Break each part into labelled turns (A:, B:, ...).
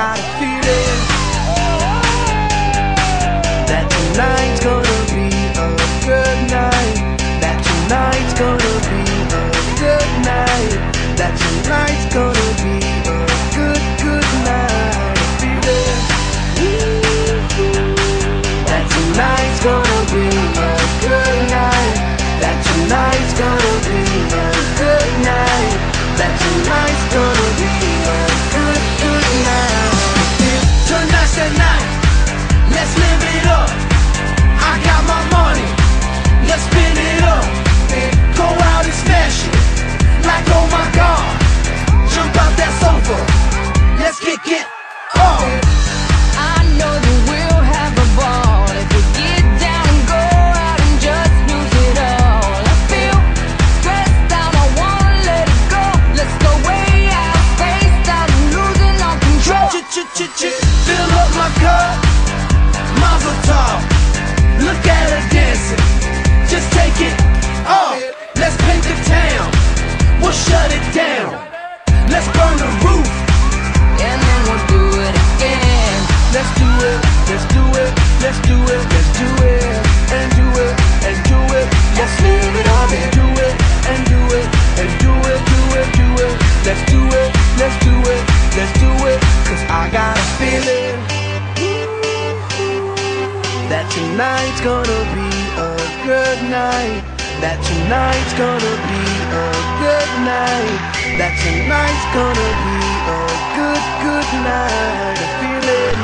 A: got a feeling that tonight's gonna be a good night. That tonight's gonna be a good night. That tonight's gonna be a good, good night. A feeling that tonight's gonna be a good night. That tonight's gonna be a good night. That tonight's gonna be a good, good night. Tonight's the night, let's live it up. I got my money, let's spin it up. Go out and smash it, like oh my God. Jump out that sofa, let's kick it off.
B: I know that we'll have a ball if we get down and go out and just lose it all. I feel stressed out, I wanna let it go. Let's go way out, spaced out, and losing all control.
A: Fill up my cup, Mazel tov. Look at her dancing, just take it off. Let's paint the town, we'll shut it down. Let's burn the roof,
B: And then we'll do it again.
A: let's do it, let's do it, let's do it, let's do it, and do it, and do it. Let's live it up and do it, and do it, and do it, do it, do it. Let's do it, let's do it, let's do it. Cause I got a feeling that tonight's gonna be a good night. That tonight's gonna be a good night. That tonight's gonna be a good, good night. A feeling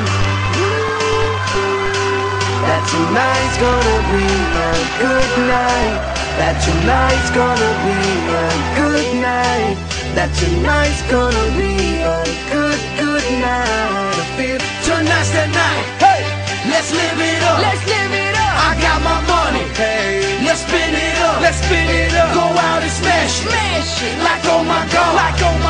A: that tonight's gonna be a good night. That tonight's gonna be a good night. That tonight's gonna be a good, good night. I feel tonight's the night. Hey, let's live it up.
B: Let's live it up.
A: I got my money. Hey, let's spin it up. Let's spin it up. Go out and smash it.
B: Smash it.
A: Like oh my God. Like oh